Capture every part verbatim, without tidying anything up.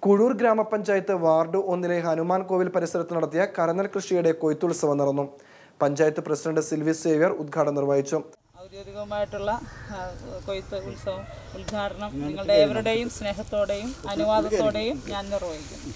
കുഴൂർ ഗ്രാമപഞ്ചായത്ത് വാർഡ് ഒന്നിലെ ഹനുമാൻ കോവിൽ പരിസരത്ത് നടത്തിയ കരനെൽ കൃഷിയുടെ കൊയ്ത്തുത്സവം നടന്നു. പഞ്ചായത്ത് പ്രസിഡന്റ് സിൽവി സേവ്യർ ഉദ്ഘാടനം നിർവഹിച്ചു. ഔദ്യോഗികമായിട്ടുള്ള കൊയ്ത്ത് ഉത്സവം ഉദ്ഘാടനം നിങ്ങളുടെ ഏവരുടെയും സ്നേഹത്തോടെയും അനുവാദത്തോടെയും ഞാൻ നിർവഹിക്കുന്നു.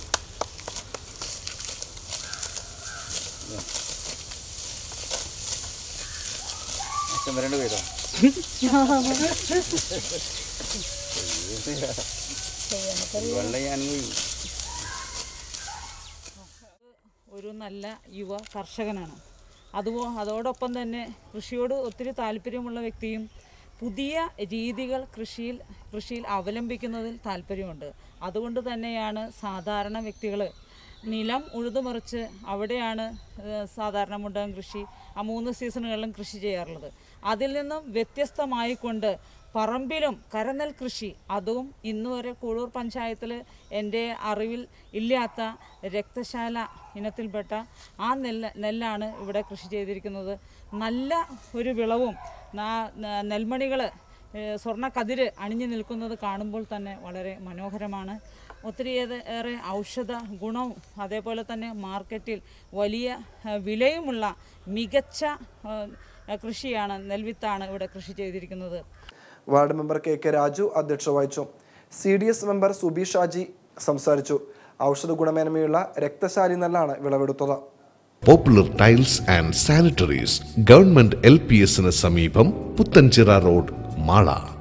ഒരു നല്ല യുവ കർഷകനാണ്. അതുപോ അതോടൊപ്പം തന്നെ കൃഷിയോട് ഒത്തിരി താല്പര്യമുള്ള വ്യക്തിയും പുതിയ രീതികൾ കൃഷിയിൽ കൃഷിയിൽ അവലംബിക്കുന്നതിൽ താല്പര്യമുണ്ട്. അതുകൊണ്ട് തന്നെയാണ് സാധാരണ വ്യക്തികൾ നിലം ഉഴുതുമറിച്ച് അവിടെയാണ് സാധാരണ മുണ്ടകം കൃഷി ആ മൂന്ന് സീസണുകളിലും കൃഷി ചെയ്യാറുള്ളത്. അതിൽ നിന്നും വ്യത്യസ്തമായിക്കൊണ്ട് പറമ്പിലും കരനെൽ കൃഷി, അതും ഇന്നുവരെ കുഴൂർ പഞ്ചായത്തിൽ എൻ്റെ അറിവിൽ ഇല്ലാത്ത രക്തശാല ഇനത്തിൽപ്പെട്ട ആ നെല്ല് നെല്ലാണ് ഇവിടെ കൃഷി ചെയ്തിരിക്കുന്നത്. നല്ല ഒരു വിളവും നെൽമണികൾ സ്വർണ്ണ കതിര് അണിഞ്ഞു നിൽക്കുന്നത് കാണുമ്പോൾ തന്നെ വളരെ മനോഹരമാണ്. ഒത്തിരിയേറെ ഔഷധ ഗുണവും അതേപോലെ തന്നെ മാർക്കറ്റിൽ വലിയ വിലയുമുള്ള മികച്ച കൃഷിയാണ്, നെൽവിത്താണ് ഇവിടെ കൃഷി ചെയ്തിരിക്കുന്നത്. Ward member K K Raju അധ്യക്ഷത വഹിച്ചു. C D S member Subi Shaji സംസാരിച്ചു. ഔഷധ ഗുണമേന്മയുള്ള രക്തശാലി നെല്ലാണ് വിളവെടുത്തത്. Popular tiles and sanitaries, government L P എസിന് സമീപം, പുത്തൻചിറ റോഡ്, മാള.